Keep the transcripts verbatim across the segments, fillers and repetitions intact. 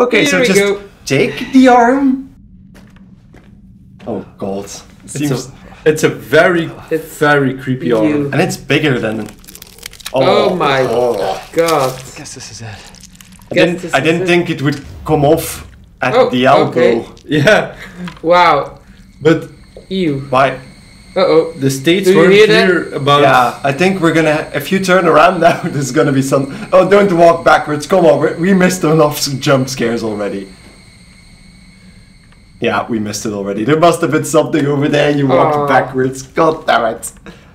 Okay, Here so we just go. take the arm. Oh god. Seems... It's, a, it's a very, It's very creepy you. arm. And it's bigger than... Oh, my oh. god. I guess this is it. I Guess didn't, this I is didn't it. think it would come off at Oh, the elbow. okay. Yeah, Wow. but Ew. Why? Uh oh. the states Do you weren't hear that? clear about... Yeah, I think we're gonna... If you turn around now, there's gonna be some... Oh, don't walk backwards. Come on, we- we missed enough jump scares already. Yeah, we missed it already. There must have been something over there. You walked Aw. backwards. God damn it.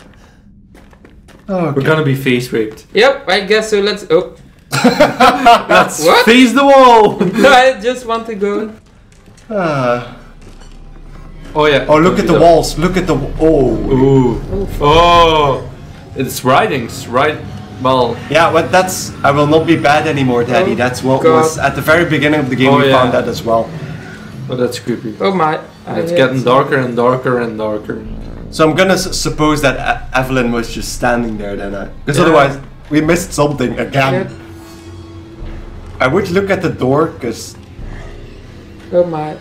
Oh, We're gonna be face raped. Yep, I guess so. Let's. Oh. Let's What? face the wall! I just want to go. Ah. Oh yeah. Oh, look at the walls. Look at the... Oh. Ooh. Oh. It's writings, right? Well, Yeah, but that's... I will not be bad anymore, Daddy. Oh, That's what God. was... At the very beginning of the game, Oh, we yeah. found that as well. oh, that's creepy. Oh my. I It's hit getting some- darker and darker and darker. So I'm gonna s suppose that e Evelyn was just standing there then. Because Yeah. otherwise, we missed something again. Yep. I would look at the door, because... Oh my.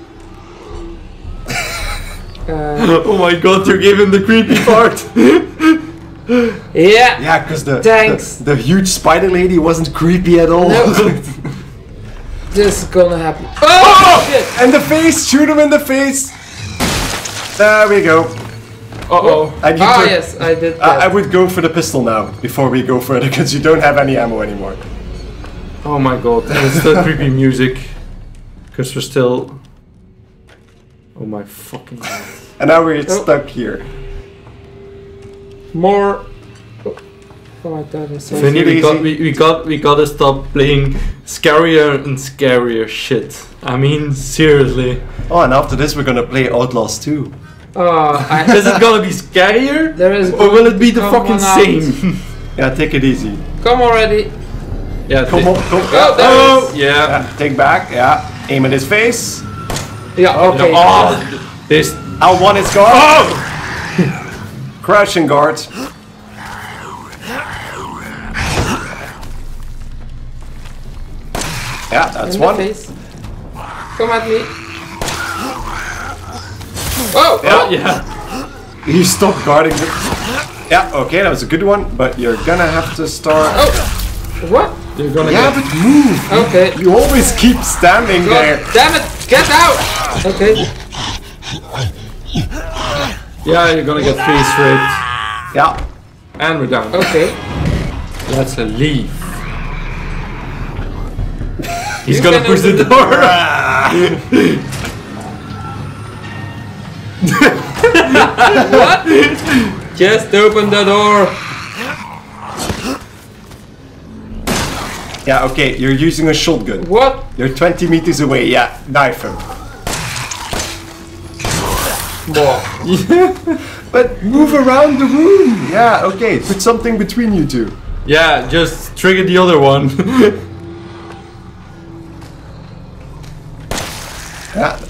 Uh, Oh my god, you're giving the creepy part! yeah. Yeah, because the, Thanks. the the huge spider lady wasn't creepy at all. No. This is gonna happen. Oh, shit! In the face! Shoot him in the face! There we go. Uh-oh. I, need Ah to, yes, I did I, I that. would go for the pistol now, before we go further, because you don't have any ammo anymore. Oh my god, and it's still creepy music. Because we're still... Oh my fucking god. And now we're Oh. stuck here. More. Oh, oh my god, I'm so Vinny, we easy. got, we, we got, we gotta stop playing scarier and scarier shit. I mean, seriously. Oh, and after this we're gonna play Outlaws two. Oh, I. Is it gonna be scarier? There is. Or will it be the Come fucking on out. same? Yeah, take it easy. Come already. Yeah, Come thi- on, come Oh, there Oh, it yeah. Yeah, take back, yeah. Aim at his face. is. Yeah. Okay. Oh, this. L one is gone. Oh! Crouching guard. Yeah, that's In the one. face. Come at me. Oh. Yeah. Oh. Yeah. You stop guarding the... Yeah, okay, that was a good one, but you're gonna have to start... Oh. What? You're gonna Yeah, get. but move! Okay. You always keep standing God there. damn it! Get out! Okay. Yeah, you're gonna get face raped. Yeah. And we're down. Okay. Let's leave. He's You gonna can push the open the door. What? Just open the door. Yeah, okay, you're using a shotgun. What? You're twenty meters away, yeah, knife him. More. But move around the room! Yeah, okay, put something between you two. Yeah, just trigger the other one. Yeah.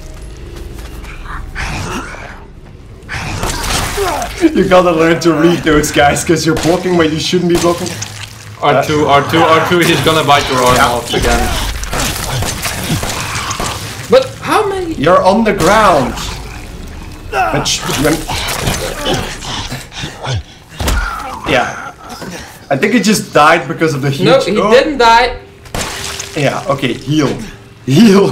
You gotta learn to read those guys, because you're blocking where you shouldn't be blocking. R two, R two, R two, he's gonna bite your arm Yeah. off again. But how many? You're on the ground. But sh- when- yeah. I think he just died because of the huge... No, he oh. didn't die. Yeah, okay, heal. Heal.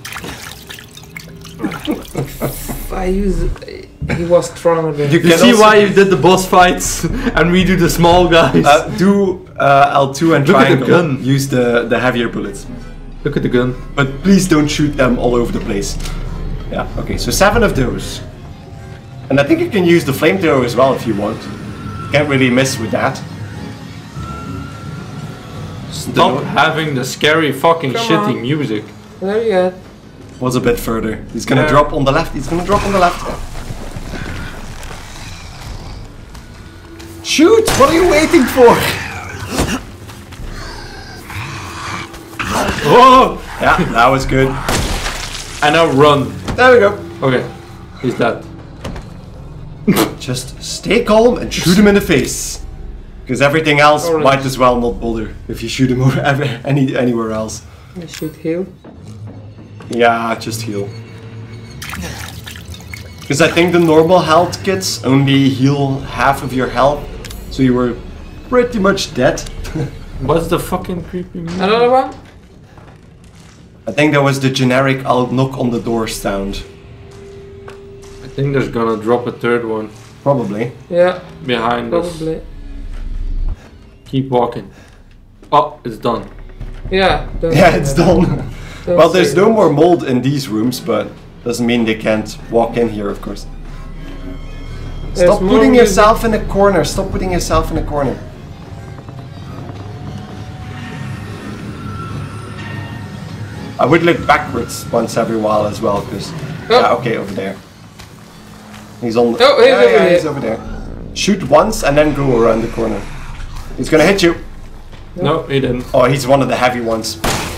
I use. He was stronger than. You You can see also- why you did the boss fights and we do the small guys? Uh, do uh, L two and Look at the triangle. gun. Use the, the heavier bullets. Look at the gun. But please don't shoot them all over the place. Yeah, okay, so seven of those. And I think you can use the flamethrower as well if you want. Can't really miss with that. Stop having the scary fucking Come shitty on. music. There you go. Was a bit further. He's gonna Yeah. drop on the left. He's gonna drop on the left. Shoot! What are you waiting for? Oh! Yeah, that was good. And now run. There we go. Okay, he's dead. Just stay calm and shoot him in the face. Because everything else Alright. might as well not bother if you shoot him over ever, any, anywhere else. I should heal. Yeah, just heal. Because I think the normal health kits only heal half of your health, so you were pretty much dead. What's the fucking creepy music? Another one? I think that was the generic I'll knock on the door sound. I think there's gonna drop a third one Probably. Yeah, behind us. probably. Keep walking. Oh, it's done. Yeah. Don't Yeah, say it's that. done. Don't Well, say there's that. no more mold in these rooms, but doesn't mean they can't walk in here, of course. There's Stop more putting music. yourself in a corner. Stop putting yourself in a corner. I would look backwards once every while as well, because... Oh. Yeah, okay, over there. He's on the... Oh, he's yeah, over yeah, here. he's over there. Shoot once and then go around the corner. He's gonna hit you. No, he didn't. Oh, he's one of the heavy ones.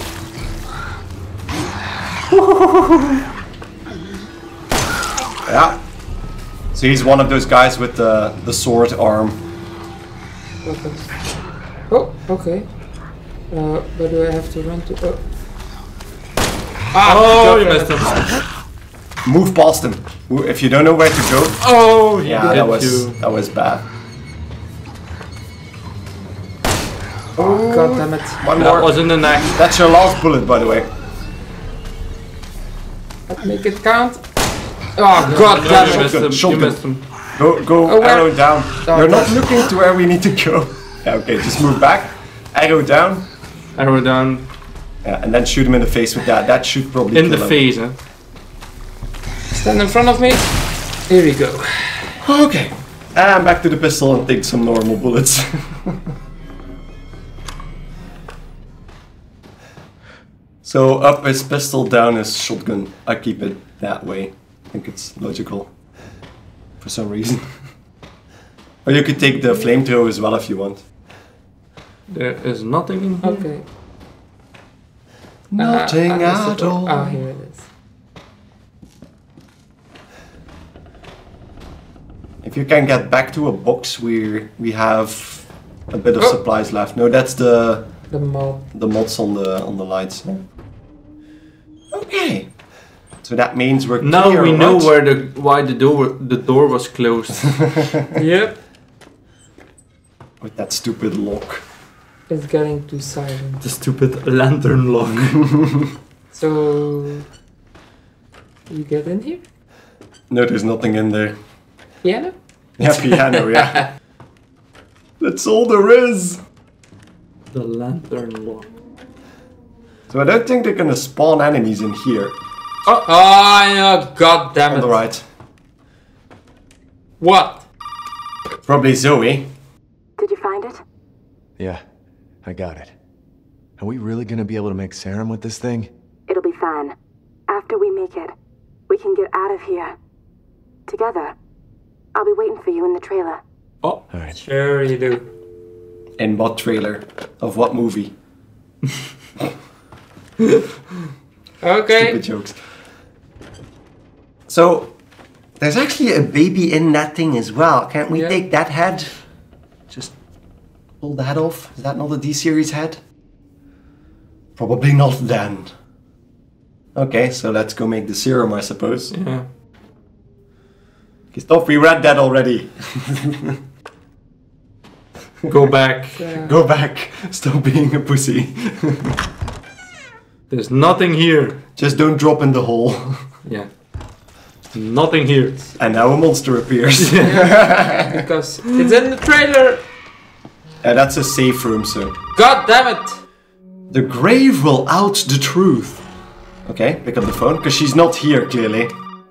Yeah. So he's one of those guys with the, the sword arm. Weapons. Oh, okay. Uh, but do I have to run to... Oh, Oh, God, you damn messed it. up. Move past him. If you don't know where to go, Oh, he yeah, hit that was you. that was bad. Oh, God damn it. One That more. was in the neck. That's your last bullet, by the way. Let's make it count. Oh, God No, damn you it. missed him. You Shotgun. missed him. Go go Oh, where- arrow down. Oh, You're not God. looking to where we need to go. Yeah, okay, just move back. Arrow down. Arrow down. Yeah, and then shoot him in the face with that. That should probably In the kill him. face, huh? Stand in front of me. Here we go. Okay. And back to the pistol and take some normal bullets. So up is pistol, down is shotgun. I keep it that way. I think it's logical. For some reason. Or you could take the flamethrower as well if you want. There is nothing in here. Okay. Nothing Uh, uh, at all. Ah, here it is. If you can get back to a box where we have a bit of Oh. supplies left. No, that's the The mob. the mods on the on the lights. Okay. So that means we're Now clear, we know right? where the why the door the door was closed. Yep. With that stupid lock. It's getting too silent. The stupid lantern lock. So... You get in here? No, there's nothing in there. Piano? Yeah, piano, yeah. That's all there is. The lantern lock. So I don't think they're gonna spawn enemies in here. Oh, oh no, god damn On it. the right. What? Probably Zoe. Did you find it? Yeah, I got it. Are we really gonna be able to make serum with this thing? It'll be fine. After we make it, we can get out of here. Together. I'll be waiting for you in the trailer. Oh, Alright. Sure you do. In what trailer? Of what movie? Okay. Stupid jokes. So, there's actually a baby in that thing as well. Can't we Yeah. take that head? Just pull the head off? Is that not a D-series head? Probably not then. Okay, so let's go make the serum, I suppose. yeah. Okay, stop, we read that already. Go back. Uh, Go back. Stop being a pussy. There's nothing here. Just don't drop in the hole. Yeah. Nothing here. And now a monster appears. because it's in the trailer. Uh, that's a safe room, so. God damn it. The grave will out the truth. Okay, pick up the phone, because she's not here, clearly.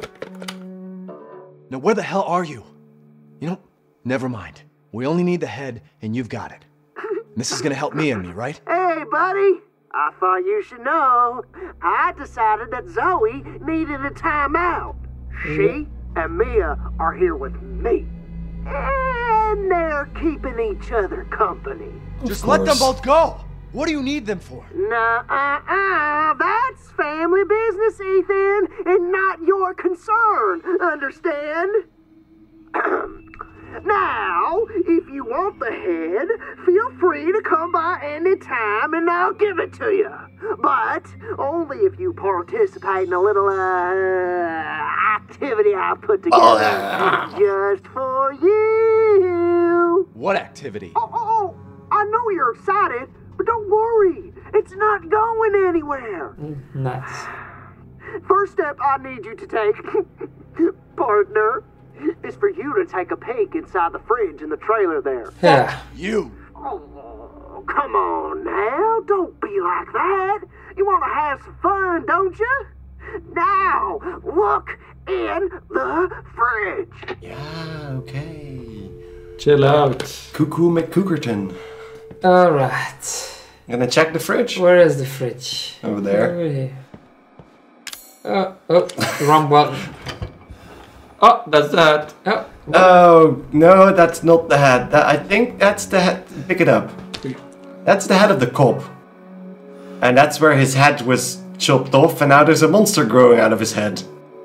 Now where the hell are you? You know, never mind. We only need the head, and you've got it. This is gonna help me and me, right? Hey, buddy. I thought you should know. I decided that Zoe needed a timeout. She and Mia are here with me. And they're keeping each other company. Just let them both go! What do you need them for? Nuh-uh-uh. That's family business, Ethan, and not your concern. Understand? Now, if you want the head, feel free to come by any time and I'll give it to you. But only if you participate in a little uh, activity I put together just for you. What activity? Oh, oh, oh, I know you're excited, but don't worry. It's not going anywhere. Nice. First step I need you to take, partner, is for you to take a peek inside the fridge in the trailer there. Yeah. You! Oh, come on now. Don't be like that. You want to have some fun, don't you? Now, look in the fridge. Yeah, okay. Chill out. Cuckoo McCookerton. Alright. I'm gonna check the fridge. Where is the fridge? Over there. Over here. Oh, oh, wrong button. Oh, that's that. Oh, Oh, no, that's not the head. That, I think that's the head. Pick it up. That's the head of the cop. And that's where his head was chopped off, and now there's a monster growing out of his head.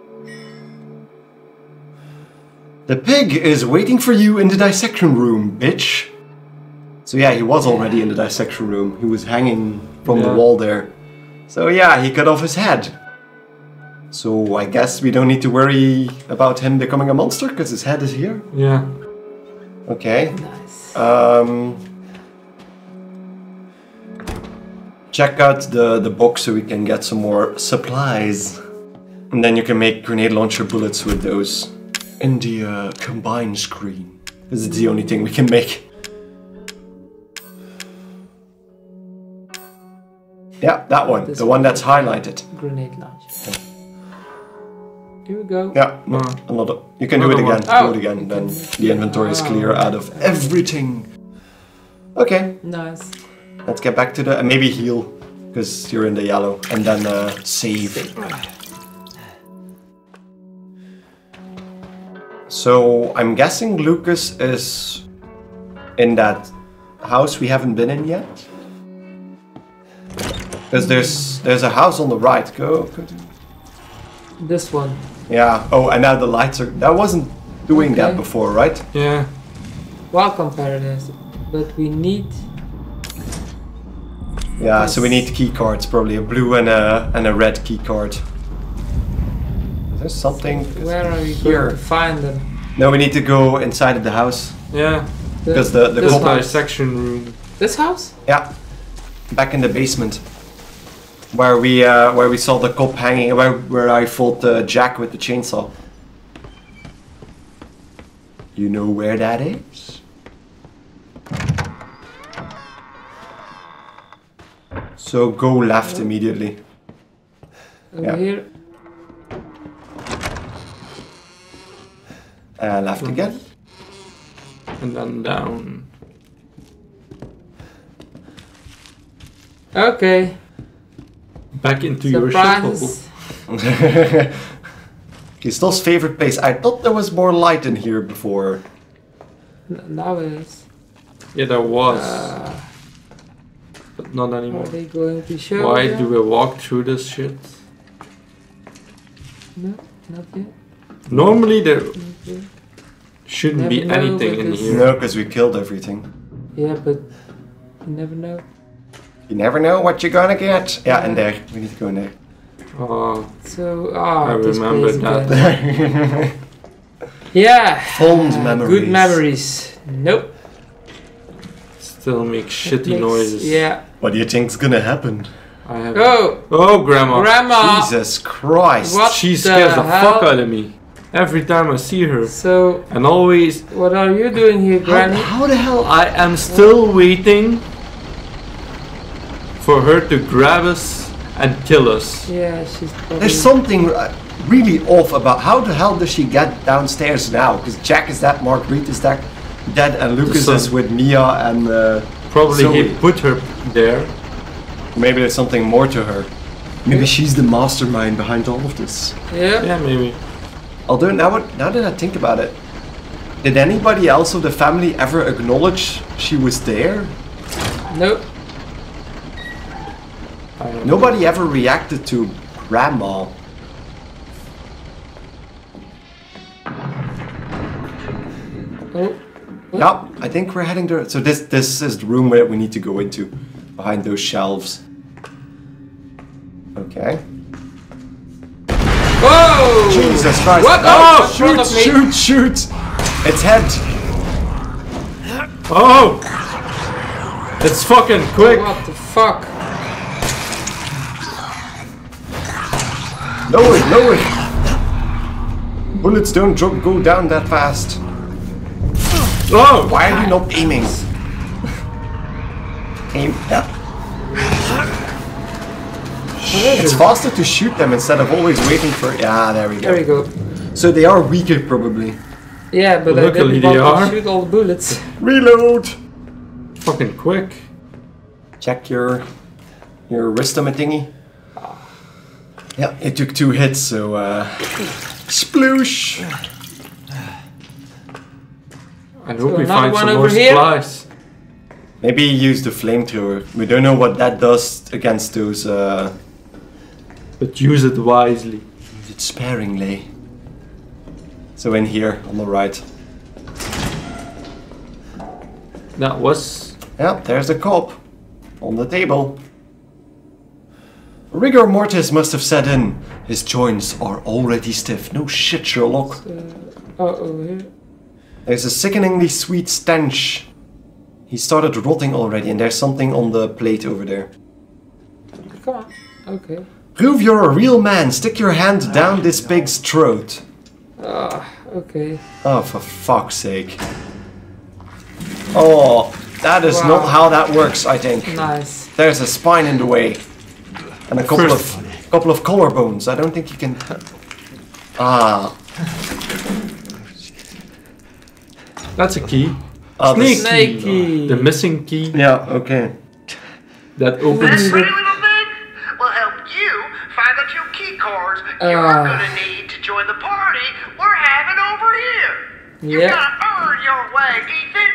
The pig is waiting for you in the dissection room, bitch. So yeah, he was already in the dissection room. He was hanging from Yeah. the wall there. So yeah, he cut off his head. So I guess we don't need to worry about him becoming a monster, because his head is here. Yeah. Okay. nice. Um, check out the, the box so we can get some more supplies. And then you can make grenade launcher bullets with those in the uh, combine screen. This is the only thing we can make. Yeah, that one. This the one that's highlighted. Grenade launcher. Here we go. Yeah, no, Ah. another. You can do it Another again. one. Do it Oh, again. you Then can- the inventory is clear out of everything. Okay. Nice. Let's get back to the... Uh, maybe heal, because you're in the yellow. And then uh, save. So, I'm guessing Lucas is in that house we haven't been in yet. Because there's there's a house on the right. Go, go to... This one. Yeah. Oh, and now the lights are... That wasn't doing that Okay. before, right? Yeah. Welcome, Paradise. But we need... Yeah, so we need key cards, probably a blue and a and a red key card. Is there something? Where are we Here. going to find them? No, we need to go inside of the house. Yeah. The- Because the- the this cop- house. Dissection room. This house? Yeah, back in the basement, where we uh, where we saw the cop hanging, where where I fought uh, Jack with the chainsaw. You know where that is? So go left immediately. Over Yeah. here. Uh, left again. And then down. Okay. Back into your shithole. Surprise. Christophe's favorite place. I thought there was more light in here before. N- Now it is. Yeah, there was. Uh, but not anymore. are they going to show Why you? do we walk through this shit? No, not yet. Normally there Not yet. shouldn't Never be know anything in because- here. No, because we killed everything. Yeah, but you never know. You never know what you're gonna get. Yeah, in there. We need to go in there. Oh, So, ah, I this remember place that. again. Yeah. Fond uh, memories. Good memories. Nope. still make It shitty makes- noises. Yeah. What do you think's gonna happen? I have. Oh, Oh, grandma. Grandma. Jesus Christ. What She the scares the hell? fuck out of me every time I see her. So, And always, what are you doing here, How, Granny? how the hell? I am still waiting for her to grab us and kill us. Yeah, she's probably... There's something uh, really off about how the hell does she get downstairs now? Because Jack is dead, Marguerite is dead, dead and Lucas son. is with Mia and uh, Probably Zoe. he put her there. Maybe there's something more to her. Maybe she's the mastermind behind all of this. Yeah. Yeah, maybe. Although now, what- now that I think about it, did anybody else of the family ever acknowledge she was there? Nope. I don't know. Nobody ever reacted to Grandma. Oh. Yeah, I think we're heading there. So this this is the room where we need to go into, behind those shelves. Okay. Whoa! Jesus Christ! What? Oh, Oh, in front shoot! of me. Shoot! Shoot! Its head. Oh! It's fucking quick! What the fuck? Lower it! Lower it! Bullets don't dro- go down that fast. Oh! Why are you not aiming? Aim. Yeah. It's faster to shoot them instead of always waiting for. Yeah, there we go. There we go. So they are weaker, probably. Yeah, but Luckily I didn't they want are. to shoot all the bullets. Reload. Fucking quick. Check your your wristoma thingy. Yeah, it took two hits, so uh, sploosh. I hope So we another find one some over more here? supplies. Maybe use the flamethrower. We don't know what that does against those. Uh, But use it wisely. use it sparingly. So in here on the right. That was... Yeah, there's the cop on the table. Rigor mortis must have set in. His joints are already stiff. No shit, Sherlock. Uh, oh, over here. There's a sickeningly sweet stench. He started rotting already, and there's something on the plate over there. Come on. Okay. Prove you're a real man. Stick your hand down this pig's throat. Ah, okay. Oh, for fuck's sake. Oh, that is Wow. not how that works, I think. Nice. There's a spine in the way. And a couple of couple of collarbones. I don't think you can. Ah. That's a key. Ah, the Snake s- Snake key. The missing key Yeah, okay. that opens... This pretty little thing will help you find the two key cards you're Ah. gonna need to join the party we're having over here. You Yeah. gotta earn your way, Ethan.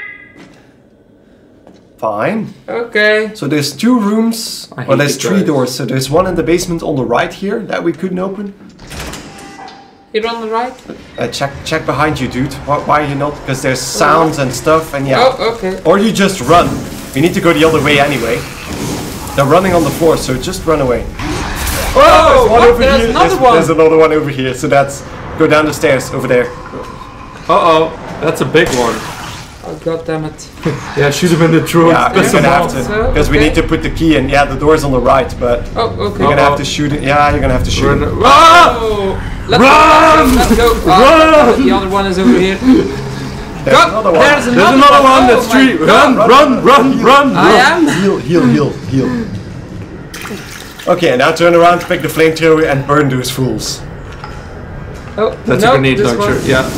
Fine. Okay. So there's two rooms. I hate Well, there's the three guys. doors. So there's one in the basement on the right here that we couldn't open. Here on the right? Uh, check check behind you, dude. Why, why are you not? Because there's sounds and stuff, and yeah. Oh, okay. Or you just run. You need to go the other way anyway. They're running on the floor, so just run away. Oh, there's one what? over There's here. another there's, one. there's another one over here. So that's go down the stairs over there. Uh-oh. That's a big one. Oh, god damn it. Yeah, shoot him in the throat. Yeah, Piss you're him gonna have off. to So, because we okay. need to put the key in. Yeah, the door's on the right, but Oh, okay. you're gonna have Uh-oh. to shoot it. Yeah, you're gonna have to shoot Run. it. Ah! Oh, let's Run! go. Let's go. Oh, Run! The other one is over here. There's God, another one. there's There's another one. Oh That's my three. God. Run, run, run, run, I run. am. Heal, heal, heal, heal. Okay, now turn around, pick the flamethrower, and burn those fools. Oh, That's no, a grenade this launcher. one. Yeah.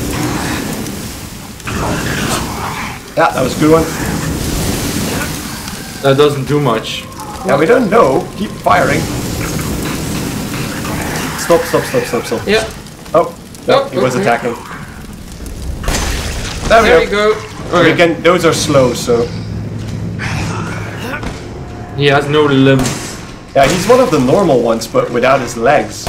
Yeah, that was a good one. That doesn't do much. Yeah, we don't know. Keep firing. Stop, stop, stop, stop, stop. Yeah. Oh, no, Oh, he was okay. attacking. There we There we go. go. We can. Those are slow, so He has no limbs. yeah, he's one of the normal ones, but without his legs.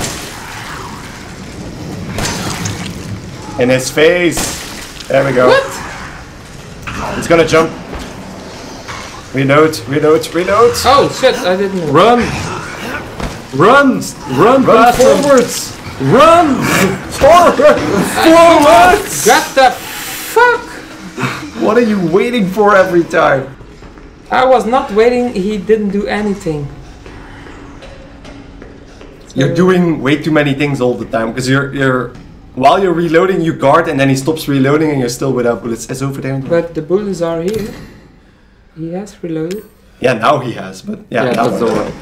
In his face. There we go. What? He's gonna jump. Reload, reload, reload. Oh shit, I didn't know. Run! Run! Run, Run past him. forwards. Run! Forward. Forwards. What the fuck? What are you waiting for every time? I was not waiting, he didn't do anything. You're doing way too many things all the time because you're you're while you're reloading you guard and then he stops reloading and you're still without bullets. It's over there. But the bullets are here. He has reloaded. Yeah, now he has, but yeah, Yeah, now that's the one.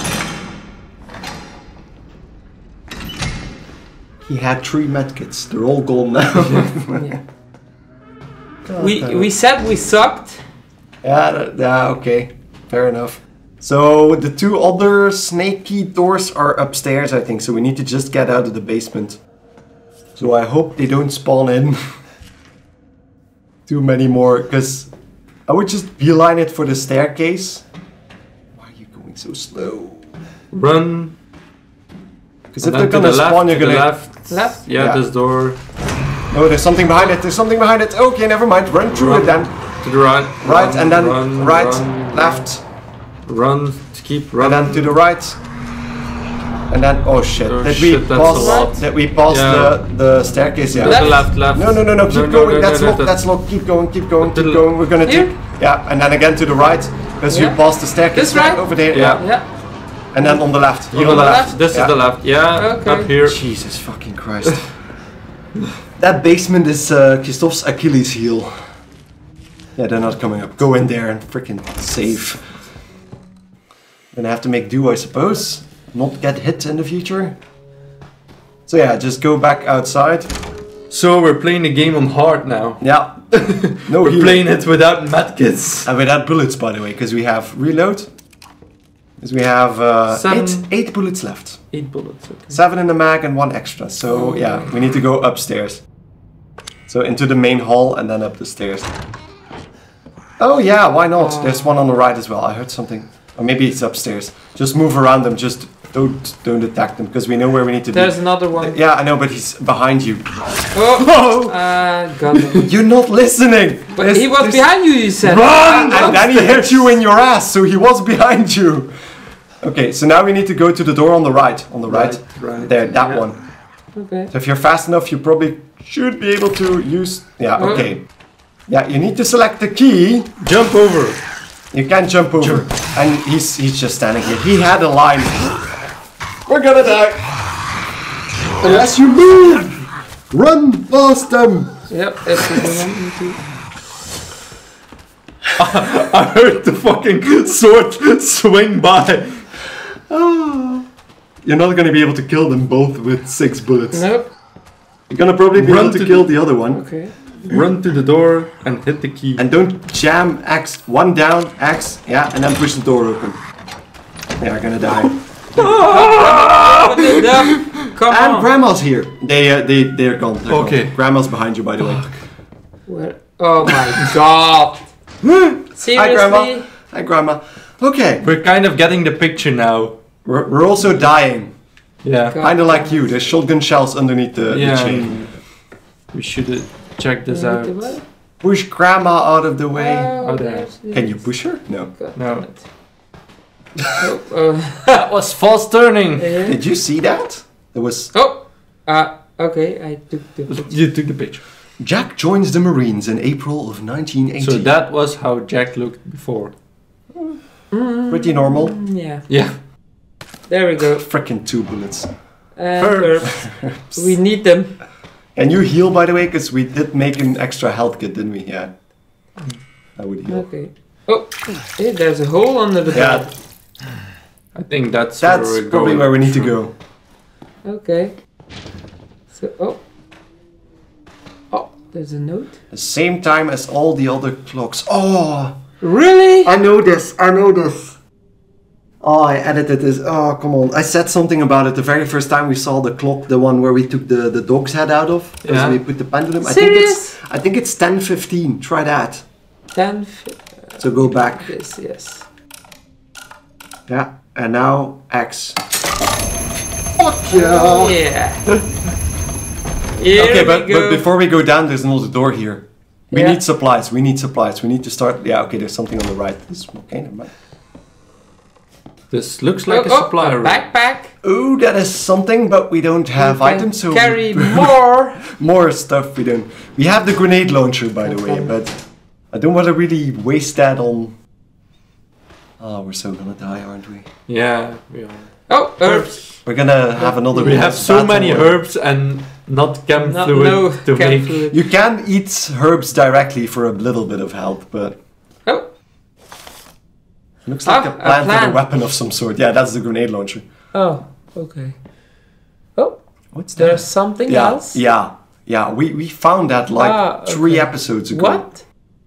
He had three medkits. They're all gone now. Yeah. We we said we sucked. yeah, that- yeah, okay, fair enough. So the two other snaky doors are upstairs, I think. So we need to just get out of the basement. So I hope they don't spawn in too many more, because I would just beeline it for the staircase. Why are you going so slow? Run. Because if And they're then to gonna the left, spawn, you're to the gonna. left. Left? Yeah, Yeah. this door. No, there's something behind it. There's something behind it. Okay, never mind. Run through Run. it then. To the right. Right, run, and then run, right, run, left, Run. To keep and running. then to the right. And then, oh shit, Oh did shit, we that's pass, a lot. did we pass Yeah. the, the staircase? Yeah. To the left, left. No, no, no, no, keep No, no, going, no, that's no, locked, no, that's locked, keep going, keep going, To keep the- going, we're gonna Here? take, yeah, and then again to the right, because Yeah. you passed the staircase This right? over there, Yeah. Yeah. and then on the left, On here the on the left. left. This Yeah. is the left. Yeah. Okay. Up here. Jesus fucking Christ. That basement is uh, Christophe's Achilles heel. Yeah, they're not coming up. Go in there and freaking save. Gonna have to make do, I suppose. Not get hit in the future. So yeah, just go back outside. So we're playing the game on hard now. Yeah. No We're healing. playing it without medkits. And without bullets, by the way, because we have reload. Because we have uh, Seven. eight, eight bullets left. Eight bullets. Okay. Seven in the mag and one extra. So yeah, we need to go upstairs. So into the main hall and then up the stairs. Oh yeah, why not? There's one on the right as well. I heard something. Or maybe it's upstairs. Just move around them. Just don't don't attack them because we know where we need to There's be. another one. Yeah, I know, but he's behind you. Oh, uh, got it. You're not listening. But There's- he was there's- behind you, you said. Run! And then he hit you in your ass, so he was behind you. Okay, so now we need to go to the door on the right. On the right. Right, right. There, that Yeah. one. Okay. So if you're fast enough, you probably should be able to use... Yeah, Oh. okay. Yeah, you need to select the key. Jump over. You can't jump over. And he's he's just standing here. He had a line. We're gonna die. Unless you move. Run past them. Yep, that's the one. Me too. I heard the fucking sword swing by. You're not gonna be able to kill them both with six bullets. Nope. You're gonna probably be Run able to to kill the other one. Okay. Run to the door and hit the key. And don't jam X. One down, X, yeah, and then push the door open. They are gonna die. Open it up. Come And on. Grandma's here. They uh, they they're gone. They're Okay. gone. Grandma's behind you, by the way. Where? Oh my god. Seriously? Hi, Grandma. Hi, Grandma. Okay. We're kind of getting the picture now. We're, we're also dying. Yeah. God. Kind of like you. There's shotgun shells underneath the, the Yeah. chain. We should uh, check this out. Push Grandma out of the way. Oh, there. there's this. Can you push her? No. God No. damn it. Oh, uh, That was false turning. yeah. Did you see that? There was Oh! Uh, okay, I took the picture. You took the picture. Jack joins the Marines in April of nineteen eighty. So that was how Jack looked before. Pretty normal. Mm, yeah. Yeah. There we go. Frickin' two bullets. And Herbs. herbs. We need them. And you heal, by the way, because we did make an extra health kit, didn't we? Yeah. I would heal. Okay. Oh, hey, there's a hole under the Yeah, bed. I think that's, that's where we're probably going. where we need to go. Okay. So, oh. Oh, there's a note. The same time as all the other clocks. Oh! Really? I know this, I know this. Oh, I edited this. Oh, come on. I said something about it the very first time we saw the clock, the one where we took the, the dog's head out of. Because Yeah. we put the pendulum. I Serious? think it's I think it's ten fifteen. Try that. ten. So go back. This, yes. Yeah. And now X. Fuck yeah! Yeah. Here Okay, we but, go. but before we go down, there's another door here. We Yeah. need supplies. We need supplies. We need to start. Yeah, okay, there's something on the right. This, okay, never mind. This looks like oh, a supply oh, a room. backpack. Oh, that is something, but we don't have We can items, so carry more. more stuff we don't. We have the grenade launcher, by the way, Okay. but I don't want to really waste that on. Oh, we're so gonna die, aren't we? Yeah, we are. Oh, herbs. We're gonna have another. We have so battle. many herbs and not chem Not, fluid no to chem make. fluid. You can eat herbs directly for a little bit of health, but Oh, looks like Ah, a a plan for a plan. weapon of some sort. Yeah, that's the grenade launcher. oh, okay. Oh, What's there's something Yeah, else. yeah, yeah. We we found that like Ah, three okay. episodes ago. What?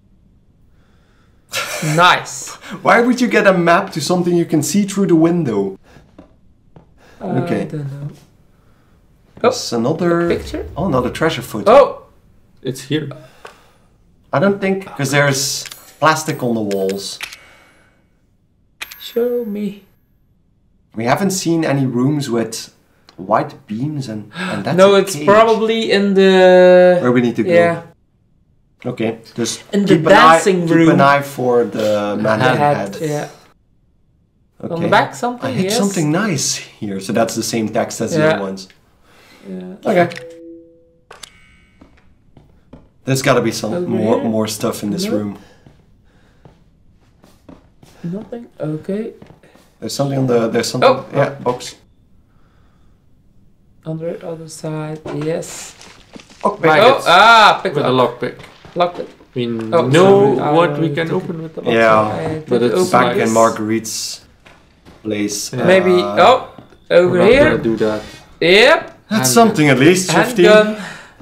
Nice. Why would you get a map to something you can see through the window? Okay. I don't know. There's another. Picture? Oh, another treasure photo. Oh, It's here. I don't think because there's plastic on the walls. show me. We haven't seen any rooms with white beams and, and that's no, a it's cage. probably in the... Where we need to go. Yeah. Okay, just In the keep dancing an eye, room. Keep an eye for the man The head. head, yeah. Okay. On the back something, I hit yes. something nice here, so that's the same text as the Yeah. other ones. Yeah. Okay. There's gotta be some Over more here? more stuff in this No. room. Nothing? Okay. There's something on the there's something Oh. yeah, box. On the other side, yes. Oh, Right. Oh, it's ah, pick with it a up. lockpick. Lock it. We Oh, know sorry, what I we can took open with the lockpick. Yeah. I But did it's open Back this. in Marguerite's place. Yeah. Maybe, uh, oh, over We're not here. gonna do that. Yep. That's Handgun. something at least. fifteen. Handgun.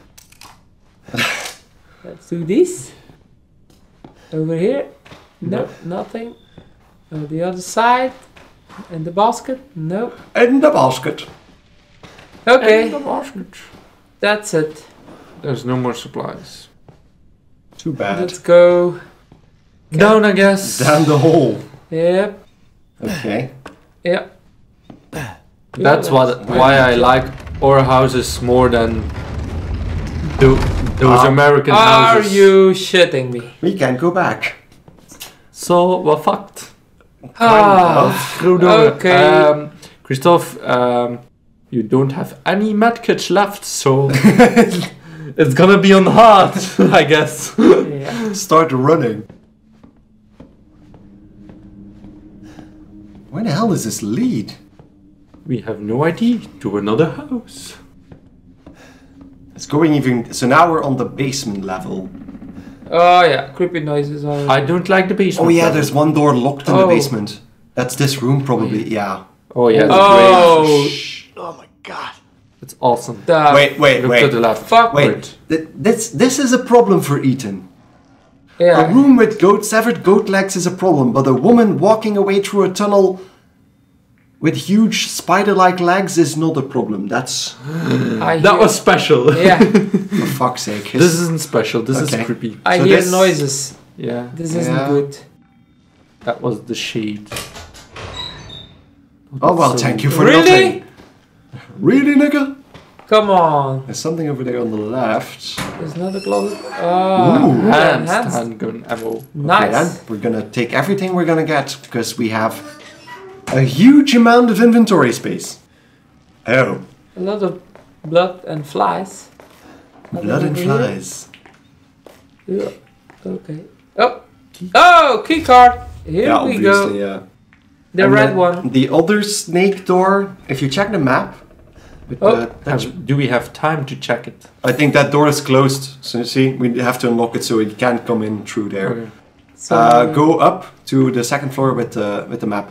Let's do this. Over here. No, nothing. On the other side. In the basket. No. In the basket. Okay. And the basket. That's it. There's no more supplies. Too bad. Let's go. Down, I guess. Down the hole. Yep. Okay. Yep. That's what why I like our houses more than tho- those Ah. American Are houses. you shitting me? We can't go back. So we're fucked. Ah. Groedoren. Okay. Um, Christophe, um, you don't have any medkits left, so it's gonna be on hard, I guess. Yeah. Start running. Where the hell does this lead? We have no I D to another house. It's going even. So now we're on the basement level. Oh yeah, creepy noises are. I don't like the basement. Oh yeah, level. there's one door locked in Oh. the basement. That's this room probably. Yeah. Oh yeah, it's Oh, Oh my god. great. It's awesome. the Wait, wait, Look to the wait. left. fuck. Wait. Th- This this is a problem for Ethan. A Yeah. room with goat severed goat legs is a problem, but a woman walking away through a tunnel with huge spider-like legs is not a problem. That's I That hear, was special. Yeah. for fuck's sake. His- This isn't special. This Okay. is creepy. I So hear this- noises. Yeah, This Yeah. isn't good. that was the shade. oh well, So- thank you for Really? nothing. Really, nigga? Come on. There's something over there on the left. There's another closet. Oh, Ooh. Hands, hands. handgun ammo. Okay, Nice. then we're gonna take everything we're gonna get because we have a huge amount of inventory space. Oh, A lot of blood and flies. blood and over here. flies. Yeah. Okay. Oh. Oh, key card. Here Yeah, we obviously, go. yeah. The And red then one. The other snake door, if you check the map, with Oh. the touch, Have- do we have time to check it? I think that door is closed. So you see, we have to unlock it so it can't come in through there. Okay. So, Uh, go up to the second floor with the with the map.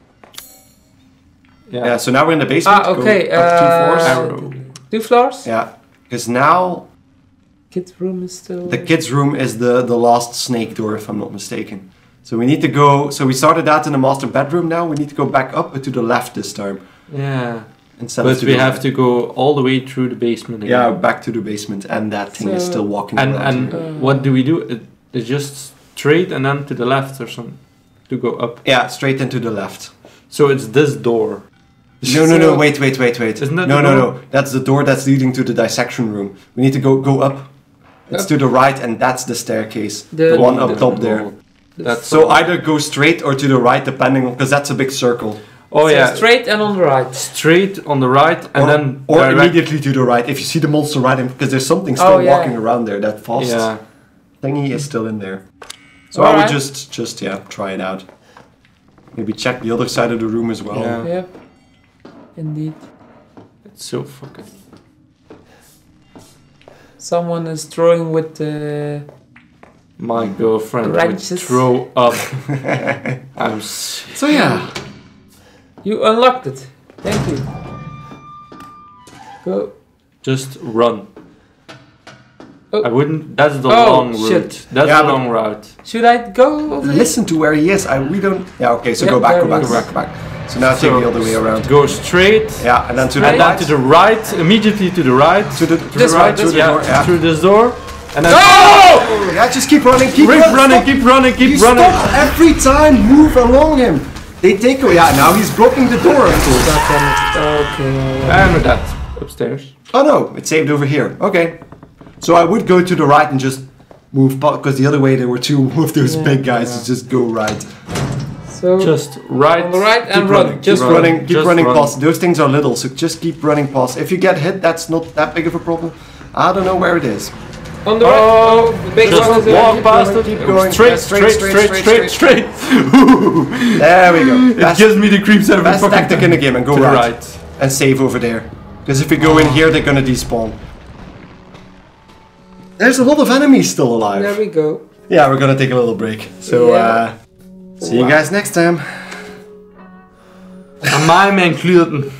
Yeah. Yeah. So now we're in the basement. ah, okay. Go up two uh, floors. Arrow. Two floors. Yeah. Because now Kid's room is still. the kids' room is the the last snake door, if I'm not mistaken. So we need to go. So we started out in the master bedroom. Now we need to go back up, but to the left this time Yeah. instead of But to we the have right. to go all the way through the basement again. Yeah, back to the basement, and that thing is So- still walking And around. and here. Uh, what do we do? It, it's just straight and then to the left or something to go up. Yeah, straight into the left. So it's this door. No, no, no. So- Wait, wait, wait, wait. Isn't that no, the no, door? no. That's the door that's leading to the dissection room. We need to go go up. It's Up. to the right, and that's the staircase. The- The, one The- up top there. That's So either go straight or to the right, depending on, because that's a big circle. oh so yeah, straight and on the right. straight on the right and or, then or direct- immediately to the right. If you see the monster riding, because there's something still Oh, yeah. walking around there. That fast Yeah. thingy is still in there. So I would Alright. just, just yeah, try it out. Maybe check the other side of the room as well. Yeah. Yep. Indeed. It's so fucking. Someone is throwing with the. My girlfriend Wrenches. would throw up. I'm. s- So yeah, You unlocked it. Thank you. Go. Just run. Oh. I wouldn't. That's the Oh, long shit. route. That's Yeah, the but- long route. Should I go over here? listen to where he is. I we don't. Yeah, okay. So Yeah, go back, there go back, he go is. back, go back. So now take the other way around. Go straight. Yeah, and then to the And right. then to the right, immediately to the right. to the, to This the one, right, this through the yeah, door. Yeah. through this door. And then Oh! Yeah, just keep running, keep, keep run- running, stop. keep running, keep You running. stop every time. Move along him. They take away. Yeah, now he's blocking the door, of course. Okay. And with that, upstairs. Oh no, it's saved over here. Okay. So I would go to the right and just move, because the other way there were two of those Yeah, big guys. yeah. So just go right. So Just right. on the right Keep and running. run. Just keep run. running. Keep Just running run. past. Those things are little, so just keep running past. If you get hit, that's not that big of a problem. I don't know where it is. On the Oh, right. Oh, the big Just one is there. walk Keep past going. it. keep going. Straight, Yeah, straight, straight, straight, straight, There we go. It Best, gives me the creeps every best fucking tactic time. in the game, and go To the right. right. And save over there. Because if we go in here, they're gonna despawn. There's a lot of enemies still alive. There we go. Yeah, we're gonna take a little break. So, Yeah. uh, see you guys next time. Aan mij mijn kleuren.